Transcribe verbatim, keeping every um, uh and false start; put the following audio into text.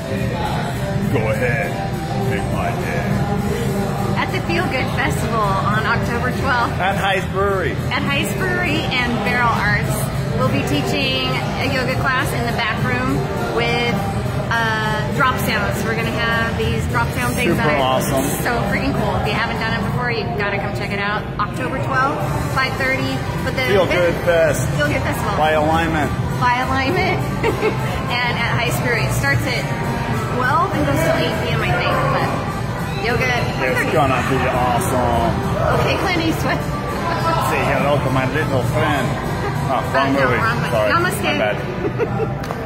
Go ahead, make my day. At the Feel Good Festival on October twelfth. At Heist Brewery. At Heist Brewery and Barrel Arts. We'll be teaching a yoga class in the back room with uh, drop sounds. We're going to have these drop sound things. Super that are awesome. So freaking cool. If you haven't done it before, you've got to come check it out. October twelfth, five thirty. But the Feel Good Fest. Feel Good Festival. By alignment. By alignment. And at Heist Brewery. It starts at twelve and goes till eight p m I think. But yoga. It's gonna be awesome. Okay, Clint Eastwood. Say hello to my little friend. Oh, wrong Uh, no, movie. wrong one. Sorry. Namaste. My bad.